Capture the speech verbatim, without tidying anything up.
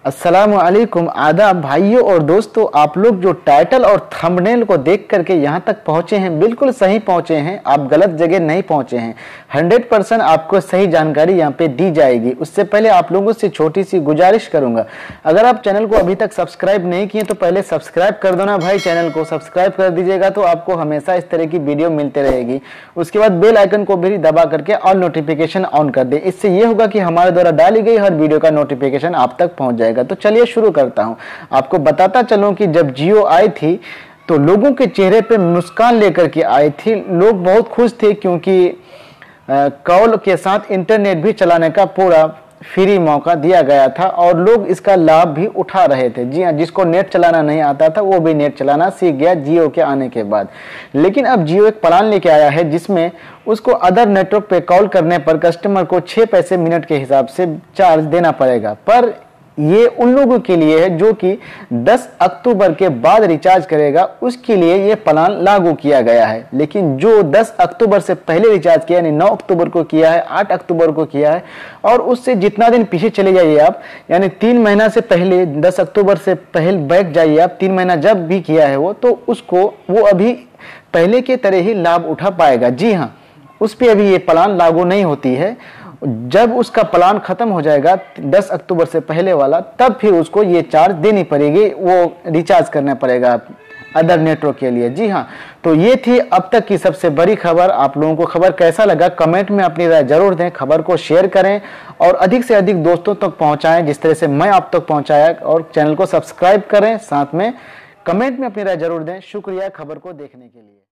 अस्सलामुअलैकुम आदाब भाइयों और दोस्तों, आप लोग जो टाइटल और थंबनेल को देख करके यहाँ तक पहुँचे हैं बिल्कुल सही पहुँचे हैं। आप गलत जगह नहीं पहुँचे हैं। हंड्रेड परसेंट आपको सही जानकारी यहाँ पे दी जाएगी। उससे पहले आप लोगों से छोटी सी गुजारिश करूँगा, अगर आप चैनल को अभी तक सब्सक्राइब नहीं किए तो पहले सब्सक्राइब कर दो ना भाई। चैनल को सब्सक्राइब कर दीजिएगा तो आपको हमेशा इस तरह की वीडियो मिलते रहेगी। उसके बाद बेल आइकन को भी दबा करके ऑल नोटिफिकेशन ऑन कर दे। इससे ये होगा कि हमारे द्वारा डाली गई हर वीडियो का नोटिफिकेशन आप तक पहुँच जाएगा। तो चलिए शुरू करता हूं। आपको बताता चलूं कि जब जियो आई थी तो लोगों के चेहरे पे मुस्कान लेकर के आई थी। लोग बहुत खुश थे क्योंकि कॉल के साथ इंटरनेट भी चलाने का पूरा फ्री मौका दिया गया था और लोग इसका लाभ भी उठा रहे थे। जी हाँ, जिसको नेट चलाना नहीं आता था वो भी नेट चलाना सीख गया जियो के आने के बाद। लेकिन अब जियो एक प्लान लेके आया है जिसमें उसको अदर नेटवर्क पे कॉल करने पर कस्टमर को छः पैसे मिनट के हिसाब से चार्ज देना पड़ेगा। पर ये उन लोगों के लिए है जो कि दस अक्टूबर के बाद रिचार्ज करेगा, उसके लिए ये प्लान लागू किया गया है। लेकिन जो दस अक्टूबर से पहले रिचार्ज किया, यानी नौ अक्टूबर को किया है, आठ अक्टूबर को किया है और उससे जितना दिन पीछे चले जाइए आप, यानी तीन महीना से पहले दस अक्टूबर से पहले बैक जाइए आप, तीन महीना जब भी किया है वो, तो उसको वो अभी पहले के तरह ही लाभ उठा पाएगा। जी हाँ, उस पर अभी ये प्लान लागू नहीं होती है। जब उसका प्लान खत्म हो जाएगा दस अक्टूबर से पहले वाला, तब फिर उसको ये चार्ज देनी पड़ेगी, वो रिचार्ज करना पड़ेगा अदर नेटवर्क के लिए। जी हाँ, तो ये थी अब तक की सबसे बड़ी खबर। आप लोगों को खबर कैसा लगा कमेंट में अपनी राय जरूर दें। खबर को शेयर करें और अधिक से अधिक दोस्तों तक पहुंचाएं जिस तरह से मैं आप तक पहुंचाया, और चैनल को सब्सक्राइब करें, साथ में कमेंट में अपनी राय जरूर दें। शुक्रिया खबर को देखने के लिए।